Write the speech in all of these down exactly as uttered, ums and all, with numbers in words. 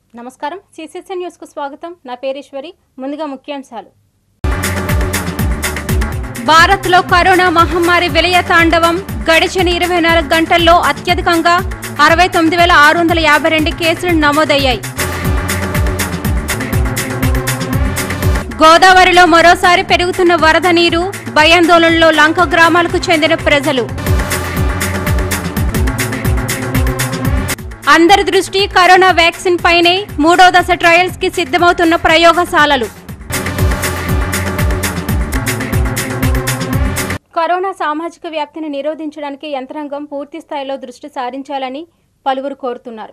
నమస్కారం CCN news కు స్వాగతం నా పేరు ఈశ్వరి ముందుగా ముఖ్యాంశాలు భారత్ లో కరోనా మహమ్మారి విలయ తాండవం గడిచిన ఇరవై నాలుగు గంటల్లో అత్యధికంగా అరవై తొమ్మిది వేల ఆరు వందల యాభై రెండు కేసులు నమోదయ్యాయి గోదావరిలో మరోసారి పెరుగుతున్న వరద నీరు భయాందోళనలో లంక గ్రామాలకు చెందిన ప్రజలు అందరి దృష్టి కరోనా వ్యాక్సిన్ పైనే మూడో దశ ట్రయల్స్ కి సిద్ధమవుతున్న ప్రయోగశాలలు కరోనా సామాజిక వ్యాప్తిని నిరోధించడానికి యంత్రాంగం పూర్తి స్థాయిలో దృష్టి సారించాలని పలువురు కోరుతున్నారు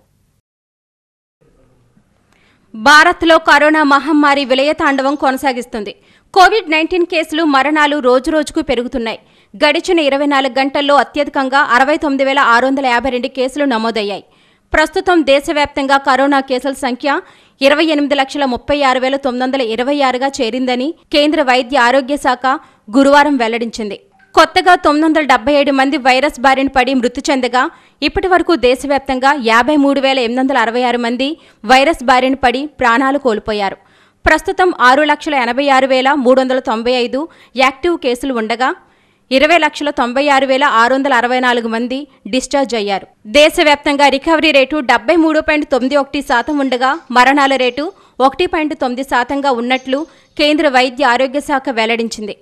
భారత్లో కరోనా మహమ్మారి విలయతాండవం కొనసాగిస్తుంది కోవిడ్ నైన్టీన్ కేసులు మరణాలు రోజురోజుకు పెరుగుతున్నాయి గడిచిన ఇరవై నాలుగు గంటల్లో అత్యధికంగా అరవై తొమ్మిది వేల ఆరు వందల యాభై రెండు కేసులు నమోదయ్యాయి ప్రస్తుతం దేశవ్యాప్తంగా కరోనా కేసుల సంఖ్య ఇరవై ఎనిమిది లక్షల ముప్పై ఆరు వేల తొమ్మిది వందల ఇరవై ఆరుగా చేరిందని కేంద్ర వైద్య ఆరోగ్య శాఖ గురువారం వెల్లడించింది కొత్తగా తొమ్మిది వందల డెబ్బై ఏడు మంది వైరస్ బారిన పడి మృతి చెందగా ఇప్పటి వరకు దేశవ్యాప్తంగా యాభై మూడు వేల ఎనిమిది వందల అరవై ఆరు మంది వైరస్ బారిన పడి ప్రాణాలు కోల్పోయారు ప్రస్తుతం ఆరు లక్షల ఎనభై ఆరు వేల మూడు వందల తొంభై ఐదు యాక్టివ్ కేసులు ఉండగా ఇరవై లక్షల తొంభై ఆరు వేల ఆరు వందల అరవై నాలుగు మంది డిశ్చార్జ్ అయ్యారు దేశవ్యాప్తంగా రికవరీ రేటు డెబ్బై మూడు పాయింట్ తొమ్మిది ఒకటి శాతం ఉండగా మరణాల రేటు ఒకటి పాయింట్ తొమ్మిది శాతంగా ఉన్నట్లు కేంద్ర వైద్య ఆరోగ్య శాఖ వెల్లడించింది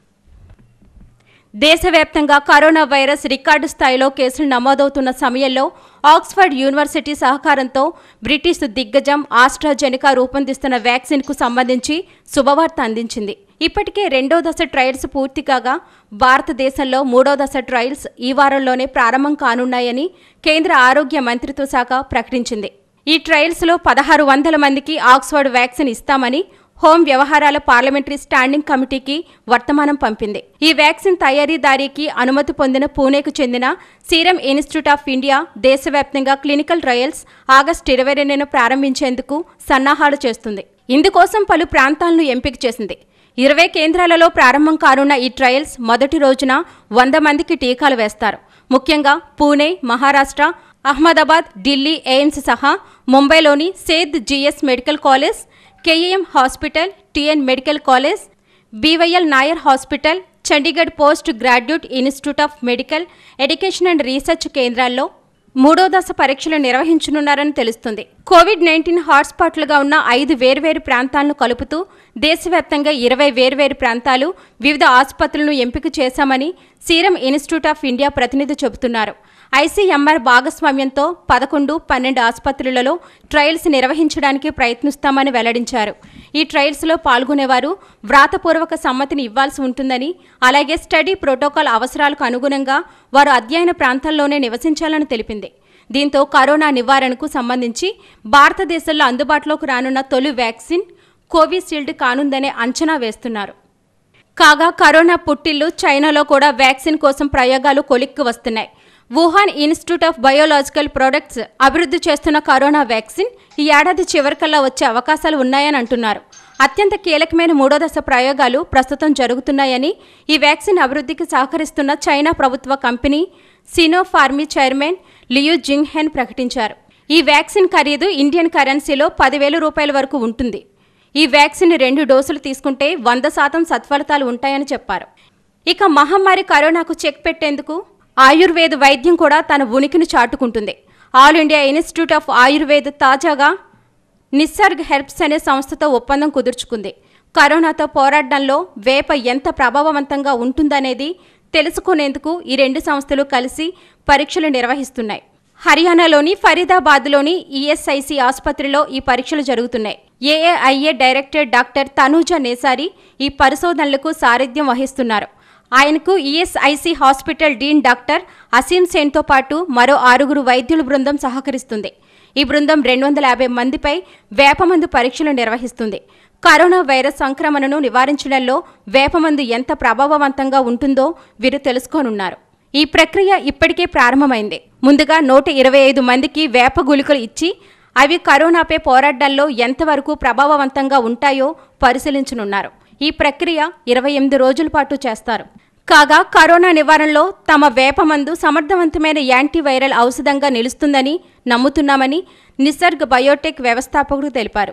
దేశవ్యాప్తంగా కరోనా వైరస్ రికార్డు స్థాయిలో కేసులు నమోదవుతున్న సమయంలో ఆక్స్ఫర్డ్ యూనివర్సిటీ సహకారంతో బ్రిటిష్ దిగ్గజం ఆస్ట్రాజెనికా రూపొందిస్తున్న వ్యాక్సిన్కు సంబంధించి శుభవార్త అందించింది ఇప్పటికే రెండో దశ ట్రయల్స్ పూర్తి కాగా భారతదేశంలో మూడో దశ ట్రయల్స్ ఈ వారంలోనే ప్రారంభం కానున్నాయని కేంద్ర ఆరోగ్య మంత్రిత్వ శాఖ ప్రకటించింది ఈ ట్రయల్స్లో పదహారు వందల మందికి ఆక్స్ఫర్డ్ వ్యాక్సిన్ ఇస్తామని హోం వ్యవహారాల పార్లమెంటరీ స్టాండింగ్ కమిటీకి వర్తమానం పంపింది ఈ వ్యాక్సిన్ తయారీదారీకి అనుమతి పొందిన పూణేకు చెందిన సీరం ఇన్స్టిట్యూట్ ఆఫ్ ఇండియా దేశవ్యాప్తంగా క్లినికల్ ట్రయల్స్ ఆగస్టు ఇరవై రెండున ప్రారంభించేందుకు సన్నాహాలు చేస్తుంది ఇందుకోసం పలు ప్రాంతాలను ఎంపిక చేసింది ఇరవై కేంద్రాలలో ప్రారంభం కానున్న ఈ ట్రయల్స్ మొదటి రోజున వంద మందికి టీకాలు వేస్తారు ముఖ్యంగా పూణే మహారాష్ట్ర అహ్మదాబాద్ ఢిల్లీ ఎయిమ్స్ సహా ముంబైలోని Seth GS medical college KEM hospital TN medical college BYL Nair hospital Chandigarh post graduate institute of medical education and research కేంద్రాల్లో మూడో దశ పరీక్షలు నిర్వహించనున్నారని తెలుస్తుంది కోవిడ్ నైన్టీన్ హాట్స్పాట్లుగా ఉన్న ఐదు వేర్వేరు ప్రాంతాలను కలుపుతూ దేశవ్యాప్తంగా ఇరవై వేర్వేరు ప్రాంతాలు వివిధ ఆసుపత్రులను ఎంపిక చేశామని సీరం ఇన్స్టిట్యూట్ ఆఫ్ ఇండియా ప్రతినిధి చెబుతున్నారు ఐసీఎంఆర్ భాగస్వామ్యంతో పదకొండు పన్నెండు ఆసుపత్రులలో ట్రయల్స్ నిర్వహించడానికి ప్రయత్నిస్తామని వెల్లడించారు ఈ ట్రయల్స్లో పాల్గొనేవారు వ్రాతపూర్వక సమ్మతిని ఇవ్వాల్సి ఉంటుందని అలాగే స్టడీ ప్రోటోకాల్ అవసరాలకు అనుగుణంగా వారు అధ్యయన ప్రాంతాల్లోనే నివసించాలని తెలిపింది దీంతో కరోనా నివారణకు సంబంధించి భారతదేశంలో అందుబాటులోకి రానున్న తొలి వ్యాక్సిన్ కోవిషీల్డ్ కానుందనే అంచనా వేస్తున్నారు కాగా కరోనా పుట్టిల్లు చైనాలో కూడా వ్యాక్సిన్ కోసం ప్రయోగాలు కొలిక్కి వస్తున్నాయి Wuhan institute of biological products అభివృద్ధి చేస్తున్న కరోనా వ్యాక్సిన్ ఈ ఏడాది చివరికల్లా వచ్చే అవకాశాలు ఉన్నాయని అంటున్నారు అత్యంత కీలకమైన మూడో దశ ప్రయోగాలు ప్రస్తుతం జరుగుతున్నాయని ఈ వ్యాక్సిన్ అభివృద్ధికి సహకరిస్తున్న చైనా ప్రభుత్వ company Sinopharm chairman Liu Jingzhen ప్రకటించారు ఈ వ్యాక్సిన్ ఖరీదు ఇండియన్ కరెన్సీలో పదివేల రూపాయల వరకు ఉంటుంది ఈ వ్యాక్సిన్ రెండు డోసులు తీసుకుంటే వంద శాతం సత్ఫలితాలు ఉంటాయని చెప్పారు ఇక మహమ్మారి కరోనాకు చెక్ పెట్టేందుకు ఆయుర్వేద వైద్యం కూడా తన ఉనికిని చాటుకుంటుంది all India institute of Ayurveda తాజాగా నిస్సర్గ్ హెర్బ్స్ అనే సంస్థతో ఒప్పందం కుదుర్చుకుంది కరోనాతో పోరాటంలో వేప ఎంత ప్రభావవంతంగా ఉంటుందనేది తెలుసుకునేందుకు ఈ రెండు సంస్థలు కలిసి పరీక్షలు నిర్వహిస్తున్నాయి హర్యానాలోని ఫరీదాబాద్లోని ఈఎస్ఐసి ఆసుపత్రిలో ఈ పరీక్షలు జరుగుతున్నాయి AAIA director doctor Tanuja Nesari ఈ పరిశోధనలకు సారథ్యం వహిస్తున్నారు ఆయనకు ESIC hospital dean doctor Aseem సేన్తో పాటు మరో ఆరుగురు వైద్యుల బృందం సహకరిస్తుంది ఈ బృందం రెండు వందల యాభై మందిపై వేపమందు పరీక్షలు నిర్వహిస్తుంది కరోనా వైరస్ సంక్రమణను నివారించడంలో వేపమందు ఎంత ప్రభావవంతంగా ఉంటుందో వీరు తెలుసుకోనున్నారు ఈ ప్రక్రియ ఇప్పటికే ప్రారంభమైంది ముందుగా నూట ఇరవై ఐదు మందికి వేప గుళికలు ఇచ్చి అవి కరోనాపై పోరాటంలో ఎంతవరకు ప్రభావవంతంగా ఉంటాయో పరిశీలించనున్నారు ఈ ప్రక్రియ ఇరవై ఎనిమిది రోజుల పాటు చేస్తారు కాగా కరోనా నివారణలో తమ వేపమందు సమర్థవంతమైన యాంటీవైరల్ ఔషధంగా నిలుస్తుందని నమ్ముతున్నామని నిసర్గ్ బయోటెక్ వ్యవస్థాపకుడు తెలిపారు.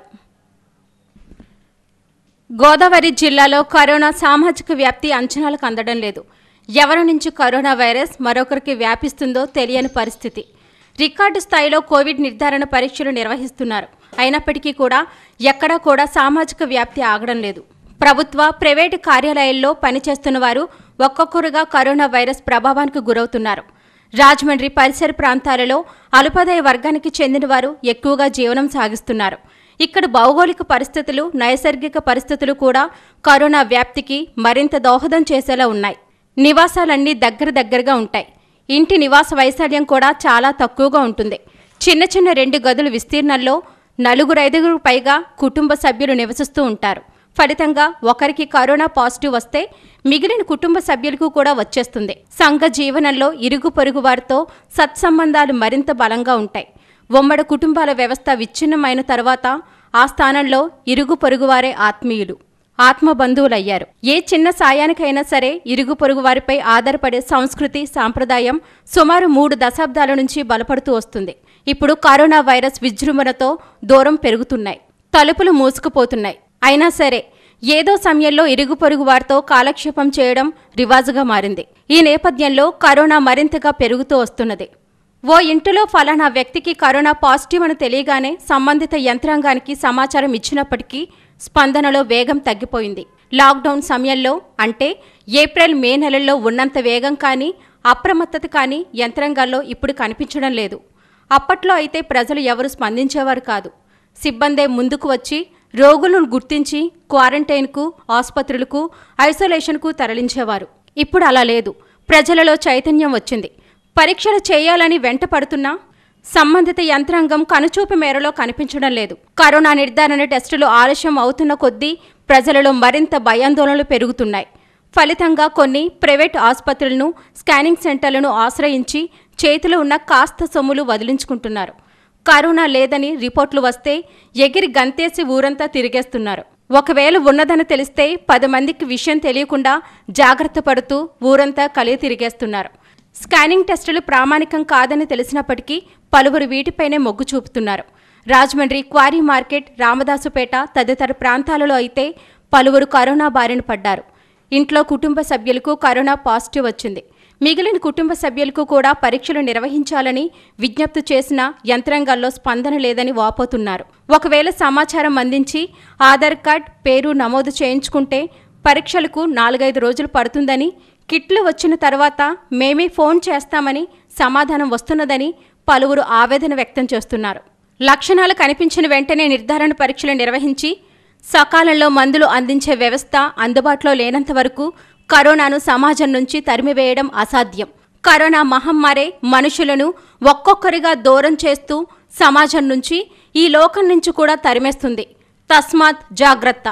గోదావరి జిల్లాలో కరోనా సామాజిక వ్యాప్తి అంచనాలకు అందడం లేదు. ఎవరి నుంచి కరోనా వైరస్ మరొకరికి వ్యాపిస్తుందో తెలియని పరిస్థితి. రికార్డు స్థాయిలో కోవిడ్ నిర్ధారణ పరీక్షలు నిర్వహిస్తున్నారు. అయినప్పటికీ కూడా ఎక్కడా కూడా సామాజిక వ్యాప్తి ఆగడం లేదు. ప్రభుత్వ, ప్రైవేటు కార్యాలయాల్లో పనిచేస్తున్న వారు ఒక్కొక్కరుగా కరోనా వైరస్ ప్రభావానికి గురవుతున్నారు. రాజమండ్రి పరిసర ప్రాంతాలలో అల్పాదాయ వర్గానికి చెందిన వారు ఎక్కువగా జీవనం సాగిస్తున్నారు. ఇక్కడ భౌగోళిక పరిస్థితులు, నైసర్గిక పరిస్థితులు కూడా కరోనా వ్యాప్తికి మరింత దోహదం చేసేలా ఉన్నాయి. నివాసాలన్నీ దగ్గర దగ్గరగా ఉంటాయి. ఇంటి నివాస వైశాల్యం కూడా చాలా తక్కువగా ఉంటుంది. చిన్న చిన్న రెండు గదుల విస్తీర్ణంలో నలుగురు ఐదుగురు పైగా కుటుంబ సభ్యులు నివసిస్తూ ఉంటారు. ఫలితంగా ఒకరికి కరోనా పాజిటివ్ వస్తే మిగిలిన కుటుంబ సభ్యులకు కూడా వచ్చేస్తుంది. సంఘ జీవనంలో ఇరుగు పొరుగు వారితో సత్సంబంధాలు మరింత బలంగా ఉంటాయి. ఉమ్మడి కుటుంబాల వ్యవస్థ విచ్ఛిన్నమైన తర్వాత ఆ స్థానంలో ఇరుగు పొరుగువారే ఆత్మీయులు, ఆత్మబంధువులయ్యారు. ఏ చిన్న సాయానికైనా సరే ఇరుగు పొరుగు వారిపై ఆధారపడే సంస్కృతి, సాంప్రదాయం సుమారు మూడు దశాబ్దాల నుంచి బలపడుతూ వస్తుంది. ఇప్పుడు కరోనా వైరస్ విజృంభణతో దూరం పెరుగుతున్నాయి, తలుపులు మూసుకుపోతున్నాయి. అయినా సరే ఏదో సమయంలో ఇరుగు పొరుగు వారితో కాలక్షేపం చేయడం రివాజుగా మారింది. ఈ నేపథ్యంలో కరోనా మరింతగా పెరుగుతూ వస్తున్నది. ఓ ఇంటిలో ఫలానా వ్యక్తికి కరోనా పాజిటివ్ అని తెలియగానే సంబంధిత యంత్రాంగానికి సమాచారం ఇచ్చినప్పటికీ స్పందనలో వేగం తగ్గిపోయింది. లాక్డౌన్ సమయంలో అంటే ఏప్రిల్, మే నెలల్లో ఉన్నంత వేగం కానీ అప్రమత్తత కానీ యంత్రాంగాల్లో ఇప్పుడు కనిపించడం లేదు. అప్పట్లో అయితే ప్రజలు ఎవరు స్పందించేవారు కాదు. సిబ్బందే ముందుకు వచ్చి రోగులను గుర్తించి క్వారంటైన్కు, ఆసుపత్రులకు, ఐసోలేషన్కు తరలించేవారు. ఇప్పుడు అలా లేదు. ప్రజలలో చైతన్యం వచ్చింది. పరీక్షలు చేయాలని వెంట పడుతున్నా సంబంధిత యంత్రాంగం కనుచూపు మేరలో కనిపించడం లేదు. కరోనా నిర్ధారణ టెస్టులు ఆలస్యం అవుతున్న కొద్దీ ప్రజలలో మరింత భయాందోళనలు పెరుగుతున్నాయి. ఫలితంగా కొన్ని ప్రైవేట్ ఆసుపత్రులను, స్కానింగ్ సెంటర్లను ఆశ్రయించి చేతిలో ఉన్న కాస్త సొమ్ములు వదిలించుకుంటున్నారు. కరోనా లేదని రిపోర్టులు వస్తే ఎగిరి గంతేసి ఊరంతా తిరిగేస్తున్నారు. ఒకవేళ ఉన్నదని తెలిస్తే పది మందికి విషయం తెలియకుండా జాగ్రత్త పడుతూ ఊరంతా కలిగి తిరిగేస్తున్నారు. స్కానింగ్ టెస్టులు ప్రామాణికం కాదని తెలిసినప్పటికీ పలువురు వీటిపైనే మొగ్గు చూపుతున్నారు. రాజమండ్రి, క్వారీ మార్కెట్, రామదాసుపేట తదితర ప్రాంతాలలో అయితే పలువురు కరోనా బారిన పడ్డారు. ఇంట్లో కుటుంబ సభ్యులకు కరోనా పాజిటివ్ వచ్చింది. మిగిలిన కుటుంబ సభ్యులకు కూడా పరీక్షలు నిర్వహించాలని విజ్ఞప్తి చేసిన యంత్రాంగాల్లో స్పందన లేదని వాపోతున్నారు. ఒకవేళ సమాచారం అందించి ఆధార్ కార్డ్, పేరు నమోదు చేయించుకుంటే పరీక్షలకు నాలుగైదు రోజులు పడుతుందని, కిట్లు వచ్చిన తర్వాత మేమే ఫోన్ చేస్తామని సమాధానం వస్తున్నదని పలువురు ఆవేదన వ్యక్తం చేస్తున్నారు. లక్షణాలు కనిపించిన వెంటనే నిర్ధారణ పరీక్షలు నిర్వహించి సకాలంలో మందులు అందించే వ్యవస్థ అందుబాటులో లేనంత వరకు కరోనాను సమాజం నుంచి తరిమివేయడం అసాధ్యం. కరోనా మహమ్మారి మనుషులను ఒక్కొక్కరిగా దూరం చేస్తూ సమాజం నుంచి, ఈ లోకం నుంచి కూడా తరిమేస్తుంది. తస్మాత్ జాగ్రత్త.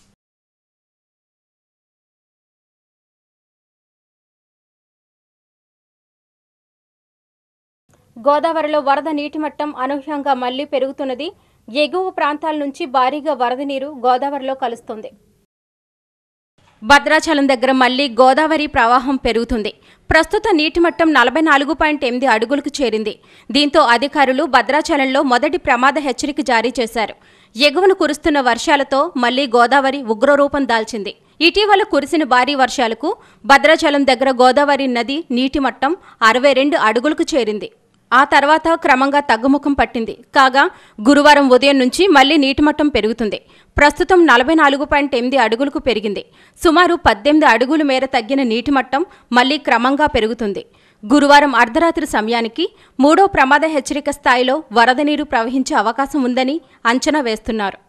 గోదావరిలో వరద నీటి మట్టం అనూహ్యంగా మళ్లీ పెరుగుతున్నది. ఎగువ ప్రాంతాల నుంచి భారీగా వరద నీరు గోదావరిలో కలుస్తుంది. భద్రాచలం దగ్గర మళ్లీ గోదావరి ప్రవాహం పెరుగుతుంది. ప్రస్తుత నీటి మట్టం నలభై నాలుగు పాయింట్ ఎనిమిది అడుగులకు చేరింది. దీంతో అధికారులు భద్రాచలంలో మొదటి ప్రమాద హెచ్చరిక జారీ చేశారు. ఎగువను కురుస్తున్న వర్షాలతో మళ్లీ గోదావరి ఉగ్రరూపం దాల్చింది. ఇటీవల కురిసిన భారీ వర్షాలకు భద్రాచలం దగ్గర గోదావరి నది నీటి మట్టం అరవై రెండు అడుగులకు చేరింది. ఆ తర్వాత క్రమంగా తగ్గుముఖం పట్టింది. కాగా గురువారం ఉదయం నుంచి మళ్లీ నీటిమట్టం పెరుగుతుంది. ప్రస్తుతం నలభై నాలుగు పాయింట్ ఎనిమిది అడుగులకు పెరిగింది. సుమారు పద్దెనిమిది అడుగుల మేర తగ్గిన నీటిమట్టం మళ్లీ క్రమంగా పెరుగుతుంది. గురువారం అర్ధరాత్రి సమయానికి మూడో ప్రమాద హెచ్చరిక స్థాయిలో వరద నీరు ప్రవహించే అవకాశం ఉందని అంచనా వేస్తున్నారు.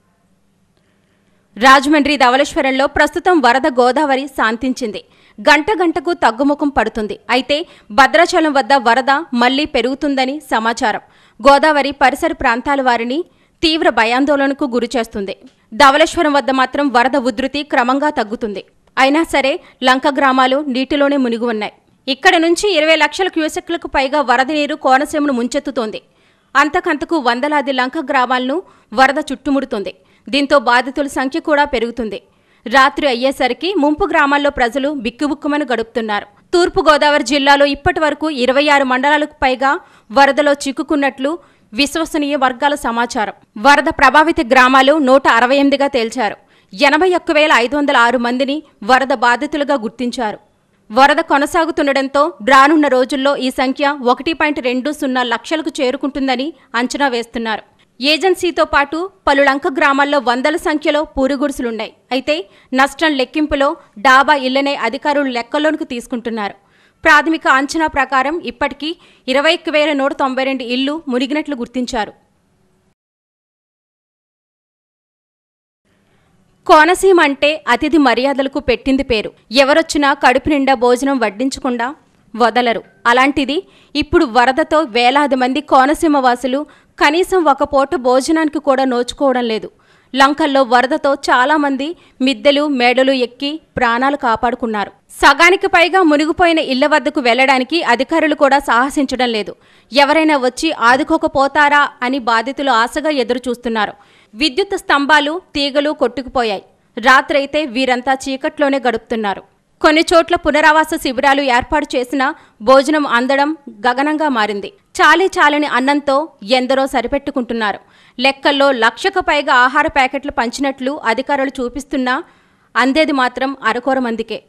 రాజమండ్రి ధవళేశ్వరంలో ప్రస్తుతం వరద గోదావరి శాంతించింది. గంట గంటకు తగ్గుముఖం పడుతుంది. అయితే భద్రాచలం వద్ద వరద మళ్లీ పెరుగుతుందని సమాచారం. గోదావరి పరిసర ప్రాంతాల వారిని తీవ్ర భయాందోళనకు గురిచేస్తుంది. ధవళేశ్వరం వద్ద మాత్రం వరద ఉధృతి క్రమంగా తగ్గుతుంది. అయినా సరే లంక గ్రామాలు నీటిలోనే మునిగి ఉన్నాయి. ఇక్కడ నుంచి ఇరవై లక్షల క్యూసెక్లకు పైగా వరద నీరు కోనసీమను ముంచెత్తుతోంది. అంతకంతకు వందలాది లంక గ్రామాలను వరద చుట్టుముడుతుంది. దీంతో బాధితుల సంఖ్య కూడా పెరుగుతుంది. రాత్రి అయ్యేసరికి ముంపు గ్రామాల్లో ప్రజలు బిక్కుబుక్కుమని గడుపుతున్నారు. తూర్పుగోదావరి జిల్లాలో ఇప్పటి వరకు ఇరవై ఆరు మండలాలకు పైగా వరదలో చిక్కుకున్నట్లు విశ్వసనీయ వర్గాల సమాచారం. వరద ప్రభావిత గ్రామాలు నూట అరవై ఎనిమిదిగా తేల్చారు. ఎనభై ఒక్క వేల ఐదు వందల ఆరు మందిని వరద బాధితులుగా గుర్తించారు. వరద కొనసాగుతుండటంతో రానున్న రోజుల్లో ఈ సంఖ్య ఒకటి పాయింట్ రెండు సున్నా లక్షలకు చేరుకుంటుందని అంచనా వేస్తున్నారు. ఏజెన్సీతో పాటు పలు లంక గ్రామాల్లో వందల సంఖ్యలో పూరిగుడుసులున్నాయి. అయితే నష్టం లెక్కింపులో డాబా ఇళ్లనే అధికారులు లెక్కలోనికి తీసుకుంటున్నారు. ప్రాథమిక అంచనా ప్రకారం ఇప్పటికీ ఇరవై ఒక్క వేల నూట తొంభై రెండు ఇళ్లు మునిగినట్లు గుర్తించారు. కోనసీమ అంటే అతిథి మర్యాదలకు పెట్టింది పేరు. ఎవరొచ్చినా కడుపు నిండా భోజనం వడ్డించకుండా వదలరు. అలాంటిది ఇప్పుడు వరదతో వేలాది మంది కోనసీమ వాసులు కనీసం ఒక పూట భోజనానికి కూడా నోచుకోవడం లేదు. లంకల్లో వరదతో చాలామంది మిద్దెలు మేడలు ఎక్కి ప్రాణాలు కాపాడుకున్నారు. సగానికి పైగా మునిగిపోయిన ఇళ్ల వద్దకు వెళ్లడానికి అధికారులు కూడా సాహసించడం లేదు. ఎవరైనా వచ్చి ఆదుకోకపోతారా అని బాధితులు ఆశగా ఎదురుచూస్తున్నారు. విద్యుత్ స్తంభాలు తీగలు కొట్టుకుపోయాయి. రాత్రైతే వీరంతా చీకట్లోనే గడుపుతున్నారు. కొన్ని చోట్ల పునరావాస శిబిరాలు ఏర్పాటు చేసినా భోజనం అందడం గగనంగా మారింది. చాలీ చాలని అన్నంతో ఎందరో సరిపెట్టుకుంటున్నారు. లెక్కల్లో లక్షకు పైగా ఆహార ప్యాకెట్లు పంచినట్లు అధికారులు చూపిస్తున్నా అందేది మాత్రం అరకొర మందికే.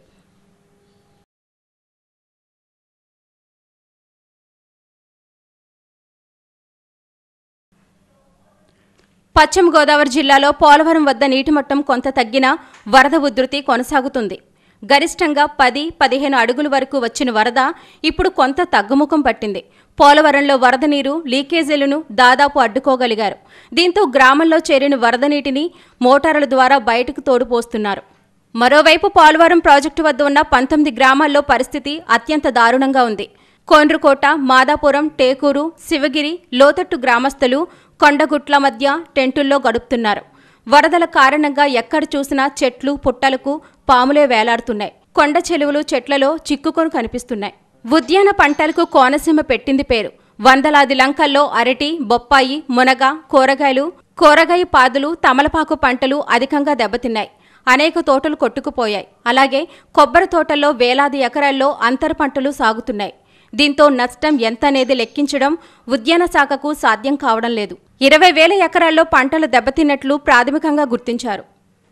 పశ్చిమ గోదావరి జిల్లాలో పోలవరం వద్ద నీటి మట్టం కొంత తగ్గినా వరద ఉధృతి కొనసాగుతుంది. గరిష్టంగా పది పదిహేను అడుగుల వరకు వచ్చిన వరద ఇప్పుడు కొంత తగ్గుముఖం పట్టింది. పోలవరంలో వరద నీరు లీకేజీలను దాదాపు అడ్డుకోగలిగారు. దీంతో గ్రామంలో చేరిన వరద నీటిని మోటారుల ద్వారా బయటకు తోడుపోస్తున్నారు. మరోవైపు పోలవరం ప్రాజెక్టు వద్ద ఉన్న పంతొమ్మిది గ్రామాల్లో పరిస్థితి అత్యంత దారుణంగా ఉంది. కోండ్రుకోట, మాదాపురం, టేకూరు, శివగిరి, లోతట్టు గ్రామస్తులు కొండగుట్ల మధ్య టెంటుల్లో గడుపుతున్నారు. వరదల కారణంగా ఎక్కడ చూసినా చెట్లు పుట్టలకు పాములే వేలాడుతున్నాయి. కొండ చెలువలు చెట్లలో చిక్కుకొని కనిపిస్తున్నాయి. ఉద్యాన పంటలకు కోనసీమ పెట్టింది పేరు. వందలాది లంకల్లో అరటి, బొప్పాయి, మునగ, కూరగాయలు, కూరగాయ పాదులు, తమలపాకు పంటలు అధికంగా దెబ్బతిన్నాయి. అనేక తోటలు కొట్టుకుపోయాయి. అలాగే కొబ్బరి తోటల్లో వేలాది ఎకరాల్లో అంతర పంటలు సాగుతున్నాయి. దీంతో నష్టం ఎంతనేది లెక్కించడం ఉద్యాన శాఖకు సాధ్యం కావడం లేదు. ఇరవై వేల ఎకరాల్లో పంటలు దెబ్బతిన్నట్లు ప్రాథమికంగా గుర్తించారు.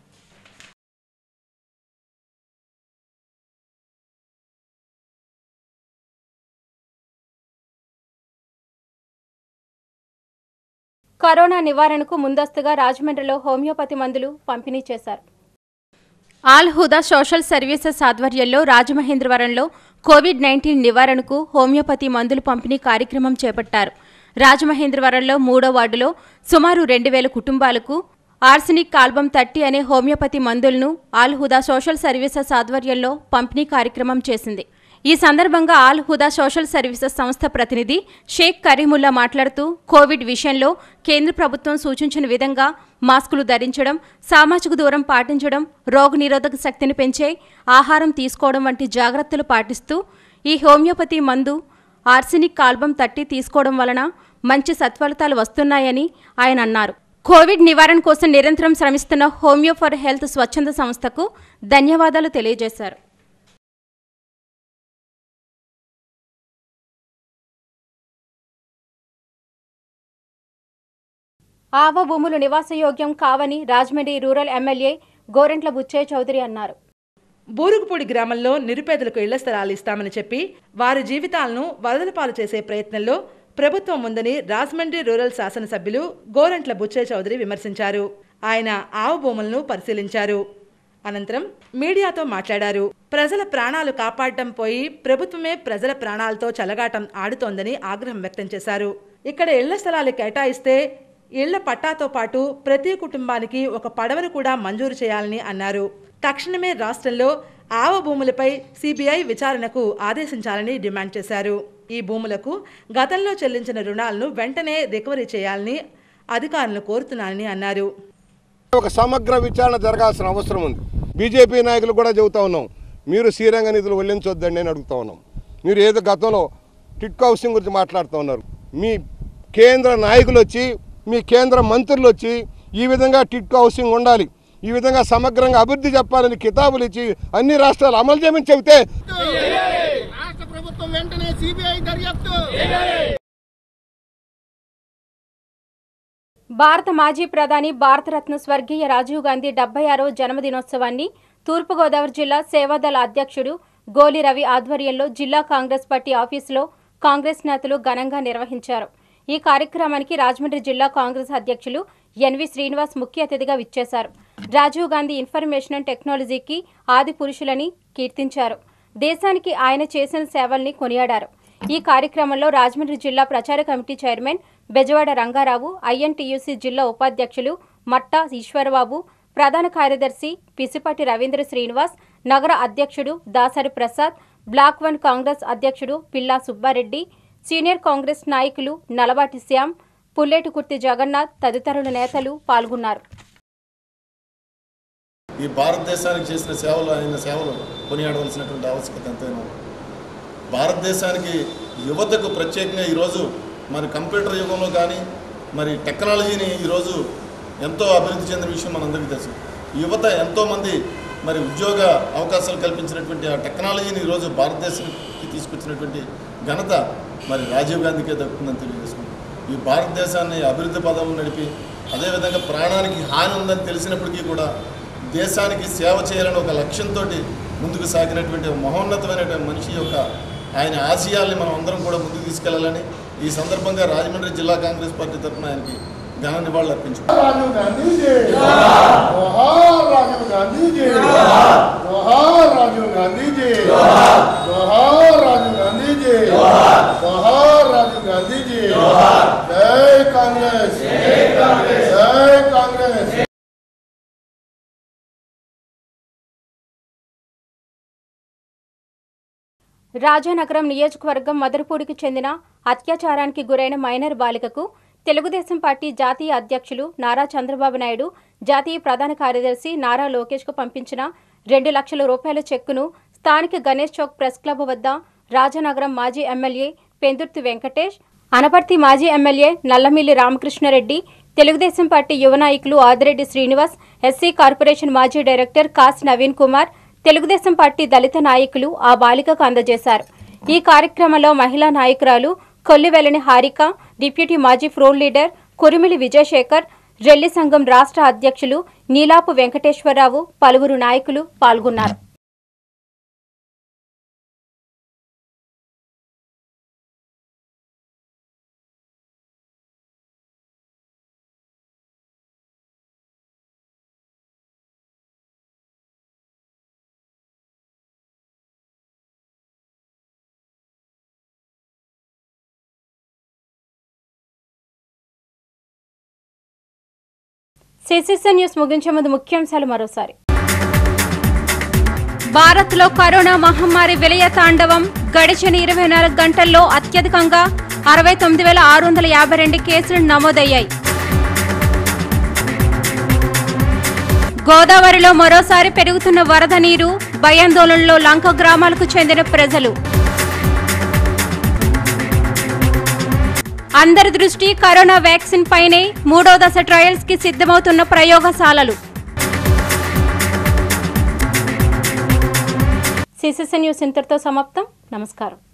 కరోనా నివారణకు ముందస్తుగా రాజమండ్రిలో హోమియోపతి మందులు పంపిణీ చేశారు. ఆల్ హుదా సోషల్ సర్వీసెస్ ఆధ్వర్యంలో రాజమహేంద్రవరంలో కోవిడ్ నైన్టీన్ నివారణకు హోమియోపతి మందులు పంపిణీ కార్యక్రమం చేపట్టారు. రాజమహేంద్రవరంలో మూడో వార్డులో సుమారు రెండు వేల కుటుంబాలకు ఆర్సెనిక్ ఆల్బమ్ థర్టీ అనే హోమియోపతి మందులను ఆల్ హుదా సోషల్ సర్వీసెస్ ఆధ్వర్యంలో పంపిణీ కార్యక్రమం చేసింది. ఈ సందర్భంగా ఆల్ హుదా సోషల్ సర్వీసెస్ సంస్థ ప్రతినిధి షేక్ కరీముల్లా మాట్లాడుతూ కోవిడ్ విషయంలో కేంద్ర ప్రభుత్వం సూచించిన విధంగా మాస్కులు ధరించడం, సామాజిక దూరం పాటించడం, రోగనిరోధక శక్తిని పెంచే ఆహారం తీసుకోవడం వంటి జాగ్రత్తలు పాటిస్తూ ఈ హోమియోపతి మందు ఆర్సెనిక్ ఆల్బమ్ థర్టీ తీసుకోవడం వలన మంచి సత్ఫలితాలు వస్తున్నాయని ఆయన అన్నారు. కోవిడ్ నివారణ కోసం నిరంతరం శ్రమిస్తున్న హోమియో ఫర్ హెల్త్ స్వచ్ఛంద సంస్థకు ధన్యవాదాలు తెలియజేశారు. ఆవ భూములు నివాసయోగ్యం కావని రాజమండ్రి రూరల్ ఎమ్మెల్యే గోరంట్ల బుచ్చయ్య చౌదరి అన్నారు. బూరుగుపూడి గ్రామంలో నిరుపేదలకు ఇళ్ల స్థలాలు ఇస్తామని చెప్పి వారి జీవితాలను వరదల పాలు చేసే ప్రయత్నంలో ప్రభుత్వం ఉందని రాజమండ్రి రూరల్ శాసనసభ్యులు గోరంట్ల బుచ్చయ్య చౌదరి విమర్శించారు. ఆయన ఆవ భూములను పరిశీలించారు. అనంతరం మీడియాతో మాట్లాడారు. ప్రజల ప్రాణాలు కాపాడటం పోయి ప్రభుత్వమే ప్రజల ప్రాణాలతో చెలగాటం ఆడుతోందని ఆగ్రహం వ్యక్తం చేశారు. ఇక్కడ ఇళ్ల స్థలాలు కేటాయిస్తే ఇళ్ల పట్టాతో పాటు ప్రతి కుటుంబానికి ఒక పడవను కూడా మంజూరు చేయాలని అన్నారు. తక్షణమే రాష్ట్రంలో ఆవ భూములపై సిబిఐ విచారణకు ఆదేశించాలని డిమాండ్ చేశారు. ఈ భూములకు గతంలో చెల్లించిన రుణాలను వెంటనే రికవరీ చేయాలని అధికారులను కోరుతున్నానని అన్నారు. ఒక సమగ్ర విచారణ జరగాల్సిన అవసరం ఉంది. బీజేపీ నాయకులు కూడా చెబుతా ఉన్నాం, మీరు శ్రీరంగ నిధులు వెల్లించొద్దండి అని అడుగుతా ఉన్నాం. మీరు ఏదో గతంలో టిట్కో హౌసింగ్ గురించి మాట్లాడుతూ ఉన్నారు. మీ కేంద్ర నాయకులు వచ్చి, మీ కేంద్ర మంత్రులు వచ్చి ఈ విధంగా టిట్కో హౌసింగ్ ఉండాలి, ఈ విధంగా సమగ్రంగా అభివృద్ధి చెప్పాలని కితాబులు ఇచ్చి అన్ని రాష్ట్రాలు అమలు చేయమని చెబితే రాష్ట్ర ప్రభుత్వం వెంటనే సిబిఐ దర్యాప్తు. భారత మాజీ ప్రధాని భారతరత్న స్వర్గీయ రాజీవ్ గాంధీ డెబ్బై ఆరవ జన్మదినోత్సవాన్ని తూర్పుగోదావరి జిల్లా సేవాదళ అధ్యక్షుడు గోలి రవి ఆధ్వర్యంలో జిల్లా కాంగ్రెస్ పార్టీ ఆఫీసులో కాంగ్రెస్ నేతలు ఘనంగా నిర్వహించారు. ఈ కార్యక్రమానికి రాజమండ్రి జిల్లా కాంగ్రెస్ అధ్యక్షులు ఎన్వి శ్రీనివాస్ ముఖ్య అతిథిగా విచ్చేశారు. రాజీవ్ గాంధీ ఇన్ఫర్మేషన్ అండ్ టెక్నాలజీకి ఆది పురుషులని కీర్తించారు. దేశానికి ఆయన చేసిన సేవల్ని కొనియాడారు. ఈ కార్యక్రమంలో రాజమండ్రి జిల్లా ప్రచార committee chairman Bezawada Rangarao, INTUC జిల్లా ఉపాధ్యక్షులు మట్టా ఈశ్వరబాబు, ప్రధాన కార్యదర్శి పిసిపాటి రవీంద్ర శ్రీనివాస్, నగర అధ్యక్షుడు దాసరి ప్రసాద్, బ్లాక్ వన్ కాంగ్రెస్ అధ్యక్షుడు పిల్లా సుబ్బారెడ్డి, సీనియర్ కాంగ్రెస్ నాయకులు నలబాటి శ్యామ్, పుల్లేటికుర్తి జగన్నాథ్ తదితరుల నేతలు పాల్గొన్నారు. ఈ భారతదేశానికి చేసిన సేవలు ఆయన సేవలు కొనియాడవలసినటువంటి ఆవశ్యకత ఎంతైనా. భారతదేశానికి యువతకు ప్రత్యేకంగా ఈరోజు మరి కంప్యూటర్ యుగంలో కానీ మరి టెక్నాలజీని ఈరోజు ఎంతో అభివృద్ధి చెందిన విషయం మనందరికీ తెలుసు. యువత ఎంతోమంది మరి ఉద్యోగ అవకాశాలు కల్పించినటువంటి ఆ టెక్నాలజీని ఈరోజు భారతదేశానికి తీసుకొచ్చినటువంటి ఘనత మరి రాజీవ్ గాంధీకే దక్కుతుందని తెలియజేసుకుంటాం. ఈ భారతదేశాన్ని అభివృద్ధి పదవులు నడిపి అదేవిధంగా ప్రాణానికి హాని ఉందని తెలిసినప్పటికీ కూడా దేశానికి సేవ చేయాలని ఒక లక్ష్యంతో ముందుకు సాగినటువంటి మహోన్నతమైనటువంటి మనిషి యొక్క ఆయన ఆశయాల్ని మనం అందరం కూడా ముందుకు తీసుకెళ్లాలని ఈ సందర్భంగా రాజమండ్రి జిల్లా కాంగ్రెస్ పార్టీ తరఫున ఆయనకి ఘన నివాళులు అర్పించుకుంటాం. రాజీవ్ గాంధీ జై జోహార్, రాజీవ్ గాంధీ జై జోహార్, రాజీవ్ గాంధీ జై జోహార్, రాజీవ్ గాంధీ జై జోహార్, రాజీవ్ గాంధీ జై జై కాంగ్రెస్, జై కాంగ్రెస్, జై కాంగ్రెస్. రాజానగరం నియోజకవర్గం మదరపూడికి చెందిన అత్యాచారానికి గురైన మైనర్ బాలికకు తెలుగుదేశం పార్టీ జాతీయ అధ్యక్షులు నారా చంద్రబాబు నాయుడు, జాతీయ ప్రధాన కార్యదర్శి నారా లోకేష్కు పంపించిన రెండు లక్షల రూపాయల చెక్కును స్థానిక గణేష్ చౌక్ ప్రెస్ క్లబ్ వద్ద రాజానగరం మాజీ ఎమ్మెల్యే పెందుర్తి వెంకటేష్, అనపర్తి మాజీ ఎమ్మెల్యే నల్లమిల్లి రామకృష్ణారెడ్డి, తెలుగుదేశం పార్టీ యువ నాయకులు ఆదిరెడ్డి శ్రీనివాస్, ఎస్సీ కార్పొరేషన్ మాజీ డైరెక్టర్ కాసి నవీన్ కుమార్, తెలుగుదేశం పార్టీ దళిత నాయకులు ఆ బాలికకు అందజేశారు. ఈ కార్యక్రమంలో మహిళా నాయకురాలు కొల్లివెల్లని హారిక, డిప్యూటీ మాజీ ఫ్లోర్ లీడర్ కురిమిలి విజయశేఖర్, రెల్లి సంఘం రాష్ట్ర అధ్యక్షులు నీలాపు వెంకటేశ్వరరావు, పలువురు నాయకులు పాల్గొన్నారు. సిసిసి న్యూస్ ముగించే ముందు ముఖ్యాంశాలు మరోసారి. భారత్లో కరోనా మహమ్మారి విలయ తాండవం. గడిచిన ఇరవై నాలుగు గంటల్లో అత్యధికంగా అరవై తొమ్మిది వేల ఆరు వందల యాభై రెండు కేసులు నమోదయ్యాయి. గోదావరిలో మరోసారి పెరుగుతున్న వరద నీరు. భయాందోళనలో లంక గ్రామాలకు చెందిన ప్రజలు. అందరి దృష్టి కరోనా వ్యాక్సిన్ పైనే. మూడో దశ ట్రయల్స్ కి సిద్ధమవుతున్న ప్రయోగశాలలు. సిసిసి న్యూస్ ఇంతటితో సమాప్తం. నమస్కారం.